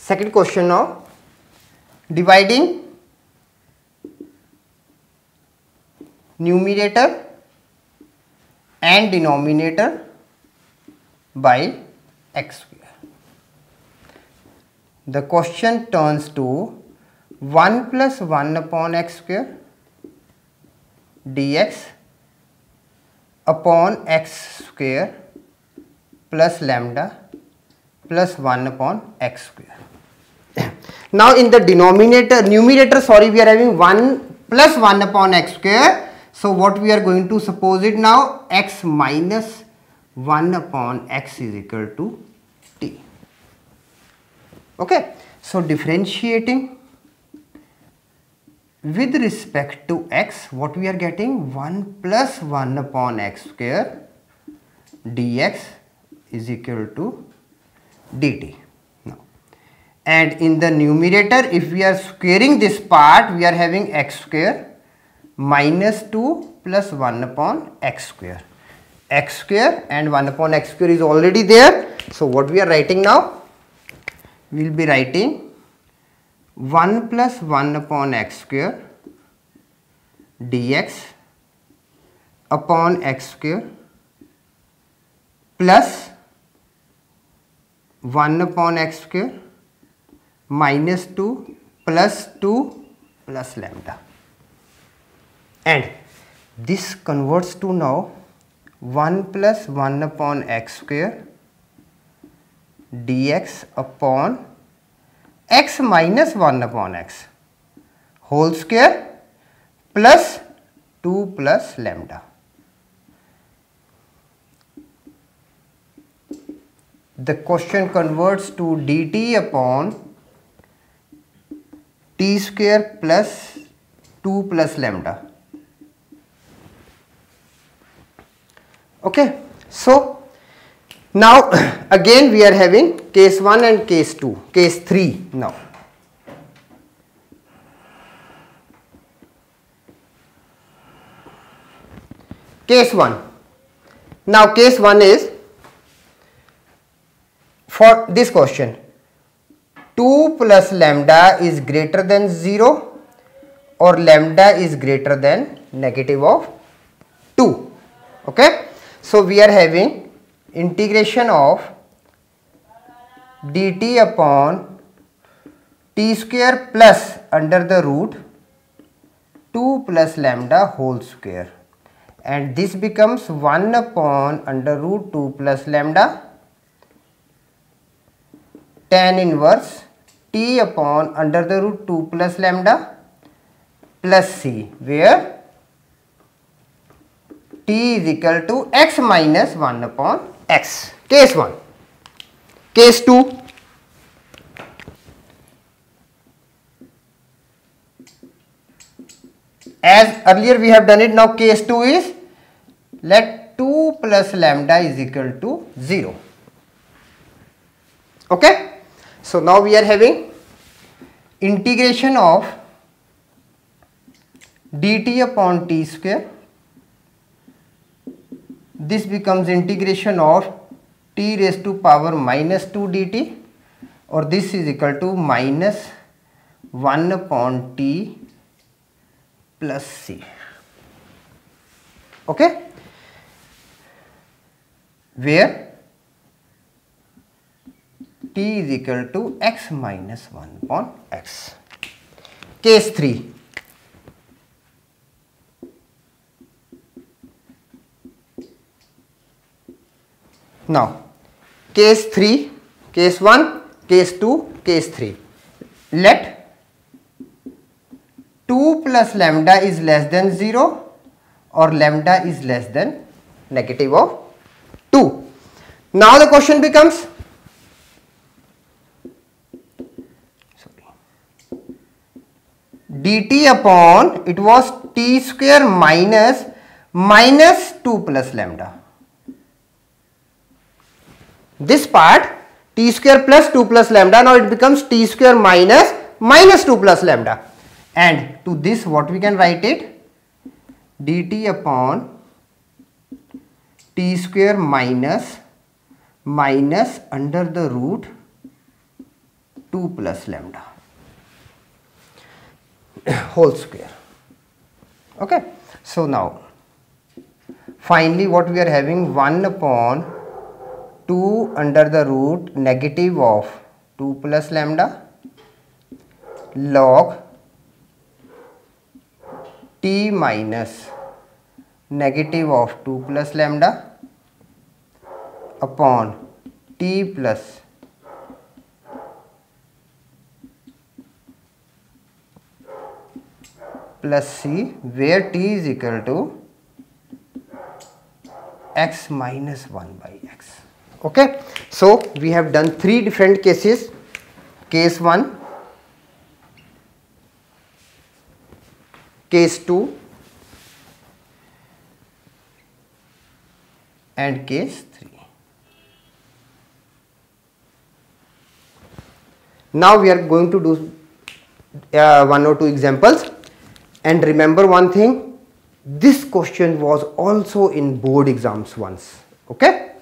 Second question now, dividing numerator and denominator by x square. The question turns to 1 plus 1 upon x square dx upon x square plus lambda plus 1 upon x square. Now in the numerator we are having 1 plus 1 upon x square. So what we are going to suppose it now, x minus 1 upon x is equal to t. Okay, so differentiating with respect to x, what we are getting, 1 plus 1 upon x square dx is equal to dt. Now, and in the numerator, if we are squaring this part, we are having x square minus 2 plus 1 upon x square. X square and 1 upon x square is already there. So what we are writing now? We will be writing 1 plus 1 upon x square dx upon x square plus 1 upon x square minus 2 plus 2 plus lambda, and this converts to now 1 plus 1 upon x square dx upon x minus 1 upon x whole square plus 2 plus lambda. The question converts to dt upon t square plus 2 plus lambda. Okay, so now again we are having case 1 and case 2, case 3 now. Case 1. Now case 1 is, for this question, 2 plus lambda is greater than 0 or lambda is greater than negative of 2. Okay, so we are having integration of dt upon t square plus under the root 2 plus lambda whole square, and this becomes 1 upon under root 2 plus lambda tan inverse t upon under the root 2 plus lambda plus c, where t is equal to x minus 1 upon x. Case 1. Case 2. As earlier we have done it, now case 2 is, let 2 plus lambda is equal to 0. Okay. So now we are having integration of dt upon t square. This becomes integration of t raised to power minus 2 dt, or this is equal to minus 1 upon t plus c. Okay, where t is equal to x minus 1 upon x. Case 3. Now case 3, case 1, case 2, case 3. Let 2 plus lambda is less than 0 or lambda is less than negative of 2. Now the question becomes, dt upon, it was t square minus 2 plus lambda. This part t square plus 2 plus lambda, now it becomes t square minus 2 plus lambda, and to this what we can write it, dt upon t square minus under the root 2 plus lambda whole square. Okay, so now finally what we are having, 1 upon 2 under the root negative of 2 plus lambda log t minus negative of 2 plus lambda upon t plus c, where t is equal to x minus 1 by x. Okay, so we have done 3 different cases: case 1, case 2 and case 3. Now we are going to do 1 or 2 examples, and remember one thing, this question was also in board exams once. Okay.